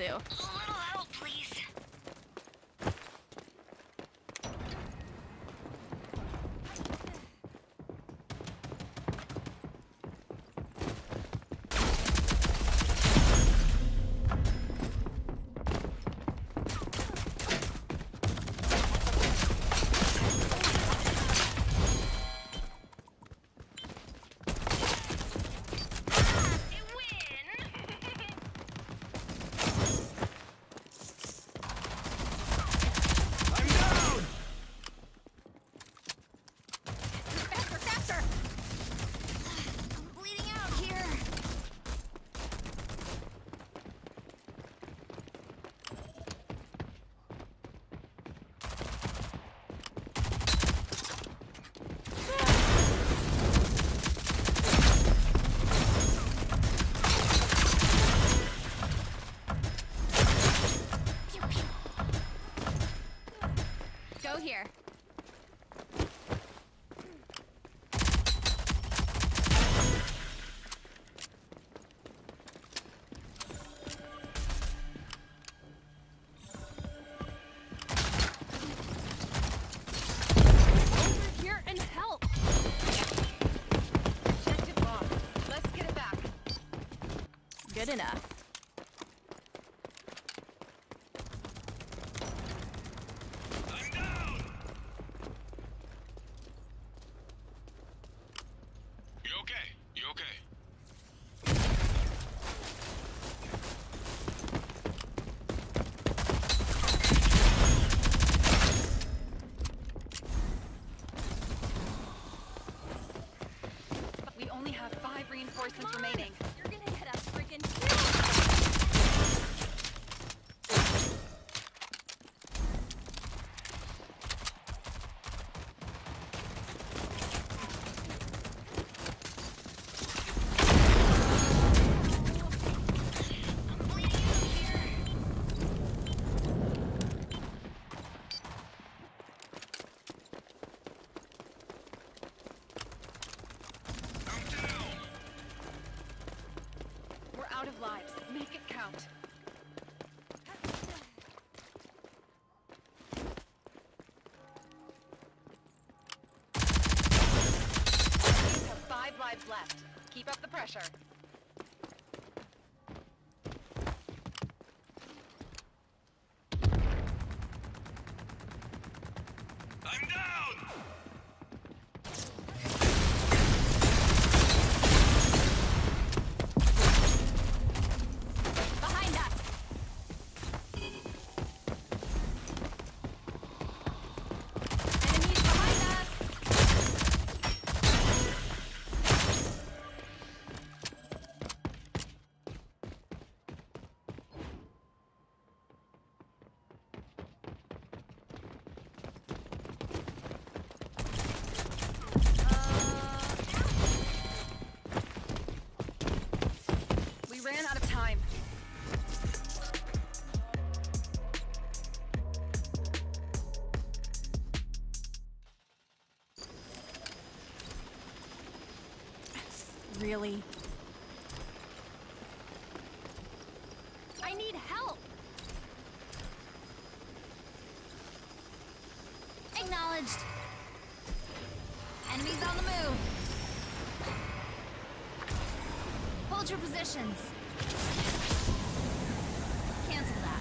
do. A little help, please. Here. Over here and help. Objective bomb. Let's get it back. Good enough. We only have 5 reinforcements remaining. You're gonna get us freaking Out of lives. Make it count. We have 5 lives left. Keep up the pressure. I'm down! Ran out of time. Really? I need help! Acknowledged. Enemies on the move. Hold your positions. Cancel that.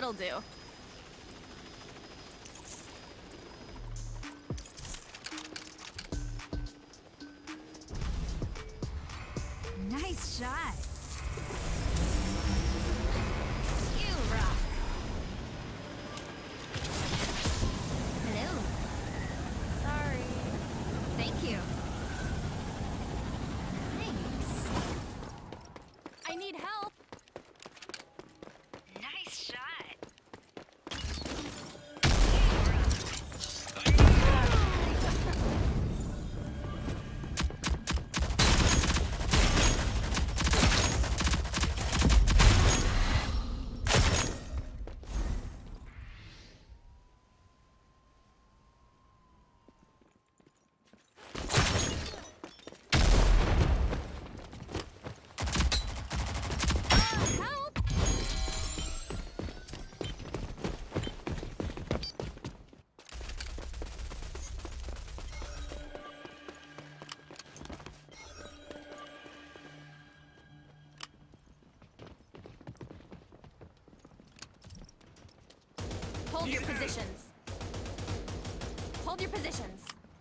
That'll do. Nice shot. You rock. Hello. Sorry. Thank you. Thanks. I need help. Nice shot. Help! Hold your positions. Hold your positions.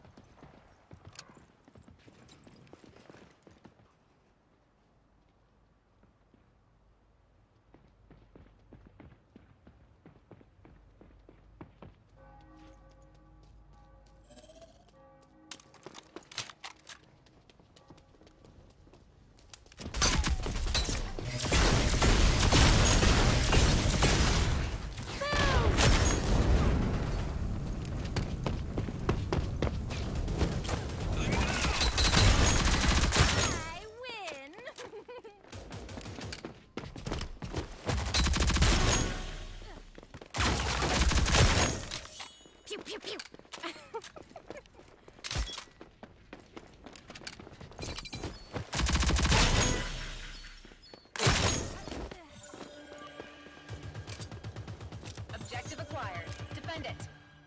I win. Pew pew pew. Objective acquired. Defend it.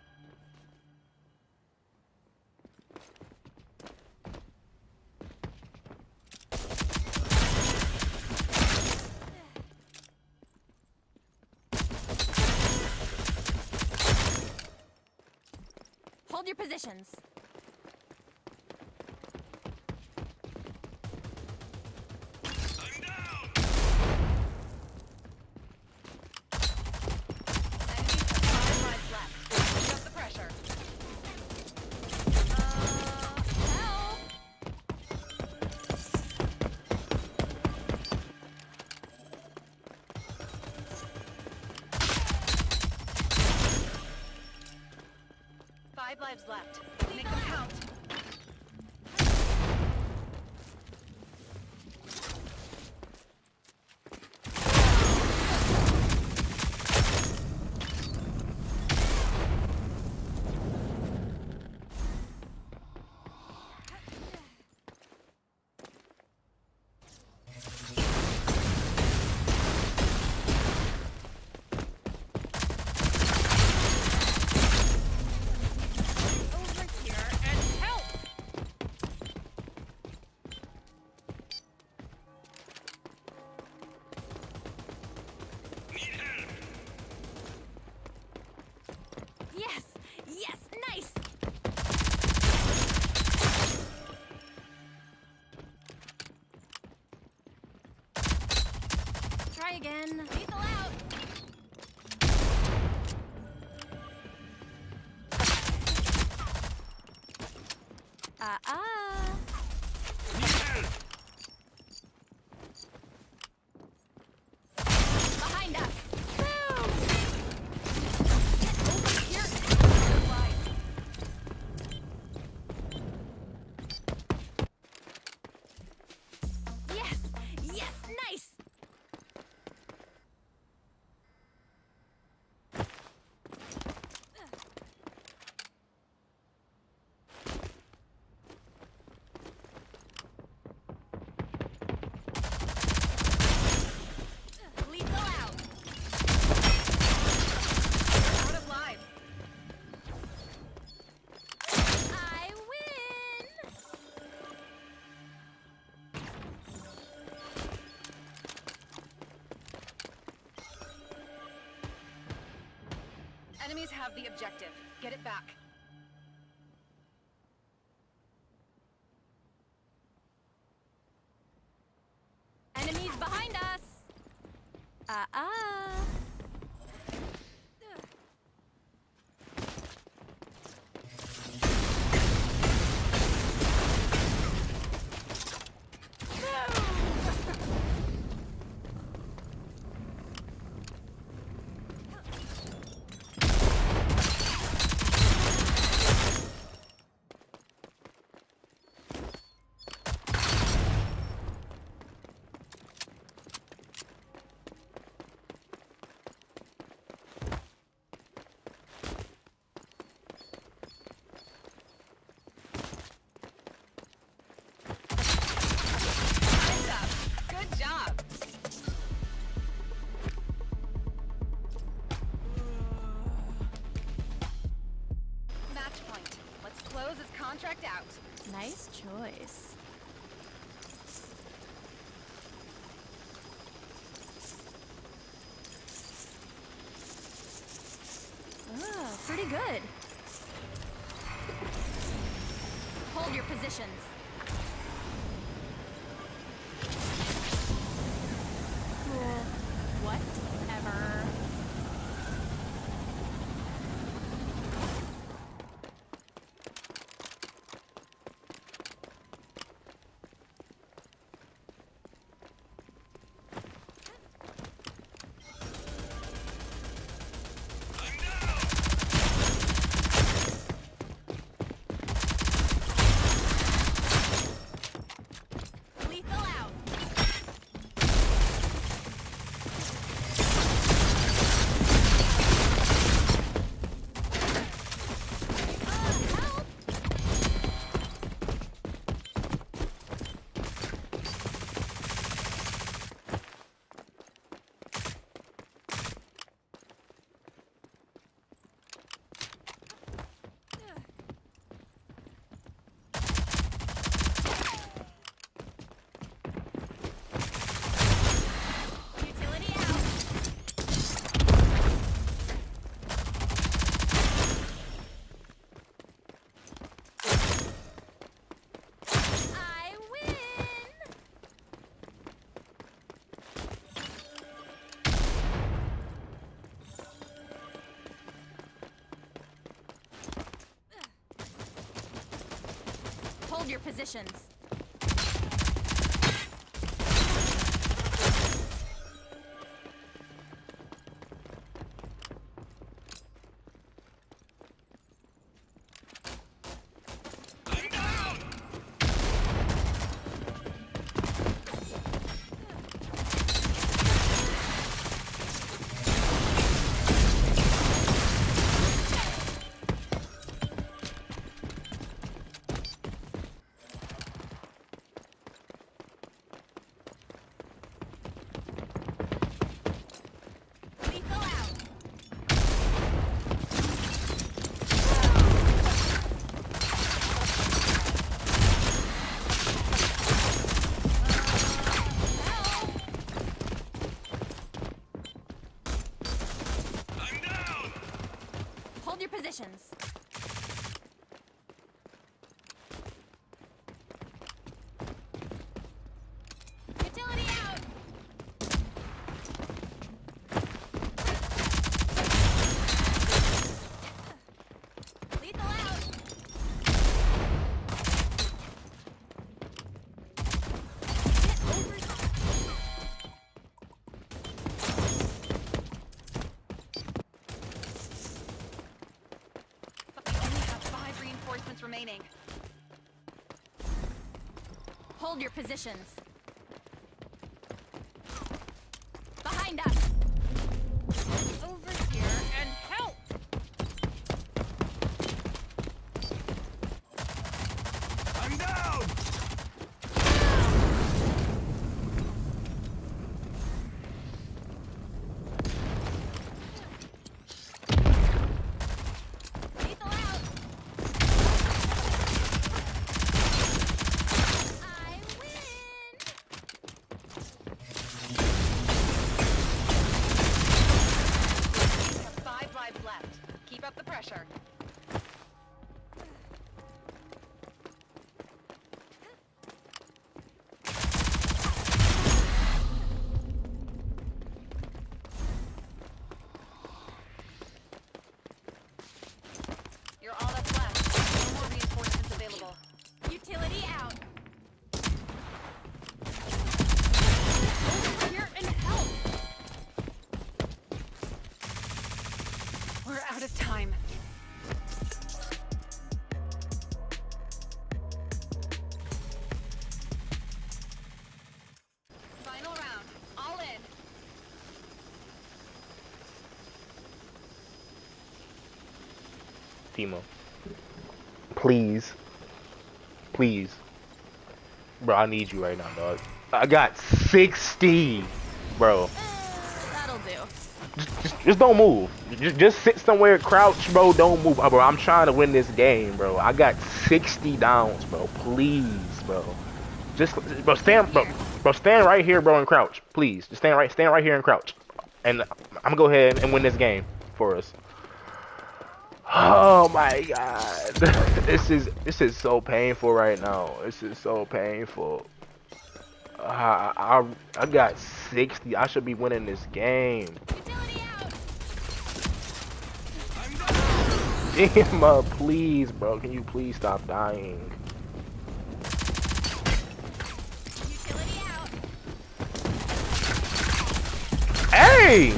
Hold your positions. I'm down! Enemies have 5 lives left. Keep up the pressure. Help! Five lives left. Make them count. Over here and help! Need help! Yes! Yes! Nice! Try again. Lethal out! Need help! Behind us! Boom! Get over here! Enemies have the objective. Get it back. Enemies behind us! Hands up. Good job. Match point. Let's close this contract out. Nice choice. Oh, pretty good. Hold your positions. Cool. Whatever. I'm down. Lethal out. Help! Utility out. I win. Hold your positions. I'm down. Lethal out. Help! I'm down. Hold your positions. Utility out. Lethal out. Get over. We only have 5 reinforcements remaining. Hold your positions. Behind us. Over here and help. I'm down. Lethal out. I win. Keep up the pressure. You're all that's left. No more reinforcements available. Utility out. Here and help. We're out of time. Final round. All in. Timo, please, please, bro, I need you right now, dog. I got 60, bro. That'll do. Just don't move. Just sit somewhere, crouch, bro. Don't move, bro. I'm trying to win this game, bro. I got 60 downs, bro. Please, bro. Just, bro, stand right here, bro, and crouch, please. Just stand right here and crouch, and I'm gonna go ahead and win this game for us. Oh my God, this is so painful right now. This is so painful. I got 60. I should be winning this game. Utility out. Emma, please, bro. Can you please stop dying? Utility out. Hey!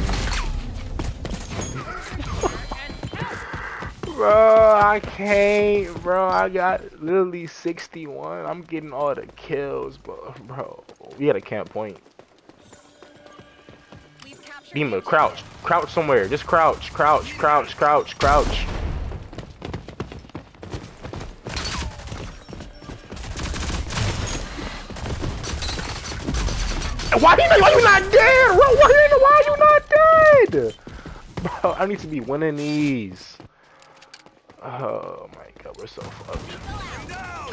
Bro, I can't, bro. I got literally 61. I'm getting all the kills, bro. We had a camp point. We've captured Dima, crouch. Crouch somewhere. Just crouch. Crouch. Why you not dead, bro? Why you not dead? Bro, I need to be winning these. Oh my God, we're so fucked.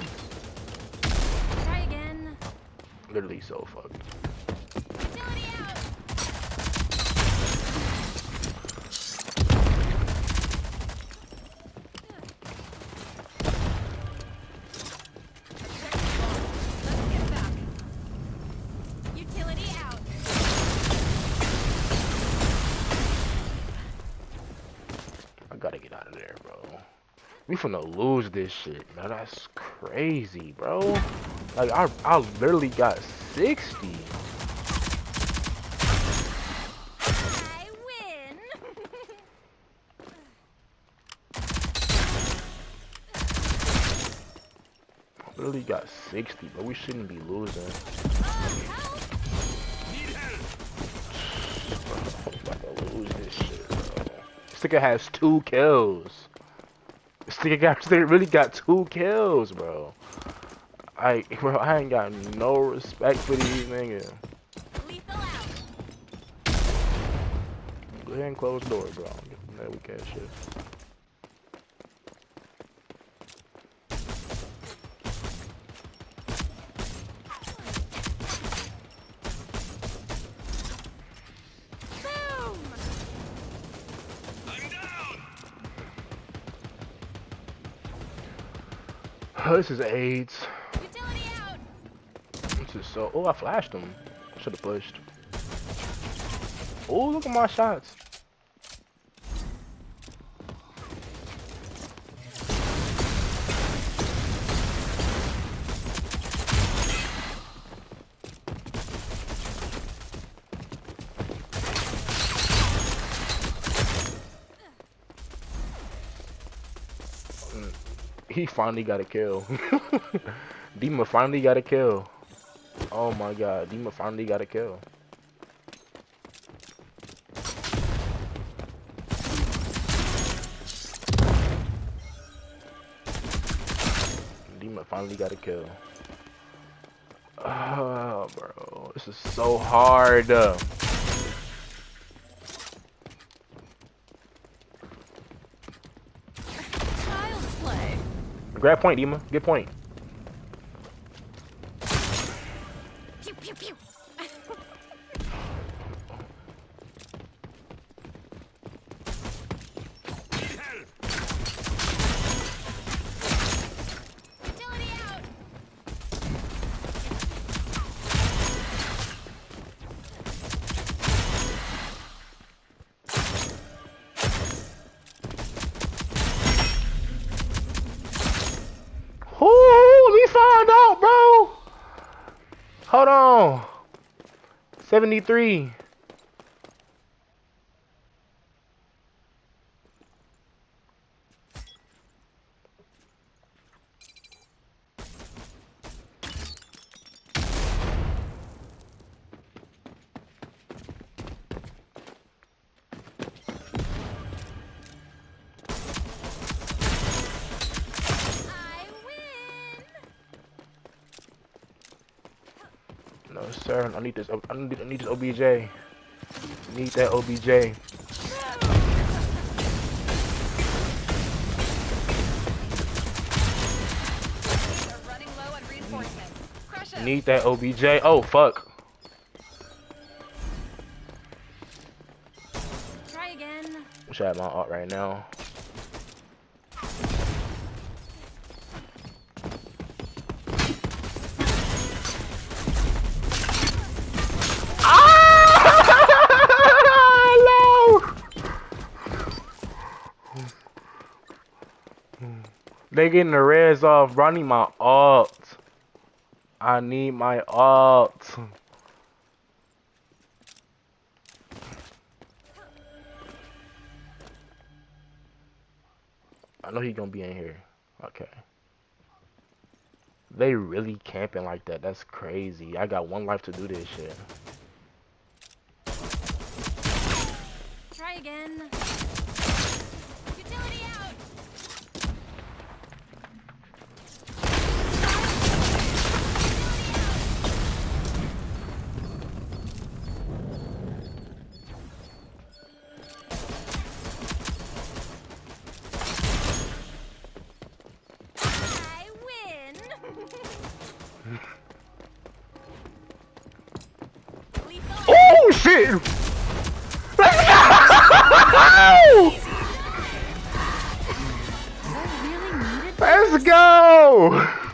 Try again. Literally so fucked. Utility out. Let's get back. Utility out. I gotta get out of there, bro. We finna lose this shit, man. That's crazy, bro. Like, I literally got 60. I win. I literally got 60, bro. We shouldn't be losing. Help. Need help. I'm about to lose this shit, bro. This nigga has 2 kills. This nigga really got 2 kills, bro. Bro, I ain't got no respect for these niggas. Lethal out. Go ahead and close the door, bro. That weak ass shit. Boom. I'm down. This is AIDS. Utility out. This is so. Oh, I flashed him. Should have pushed. Oh, look at my shots. He finally got a kill. Dima finally got a kill. Oh my God, Dima finally got a kill. Dima finally got a kill. Oh, bro, this is so hard. Child's play. Grab point, Dima. Get point. Pew pew pew. Need help. Hold on. 73. I win. No, sir. I need this. I need this OBJ. Need that OBJ. They're running low on reinforcements. Crush 'em. Need that OBJ. Oh fuck. Try again. Wish I had my art right now. They getting the reds off, bro. I need my alt. I need my alt. I know he gonna be in here. Okay. They really camping like that. That's crazy. I got one life to do this shit. Try again. Utility out. I win. Lethal. Oh shit! Let's go! Is that really needed? Let's go!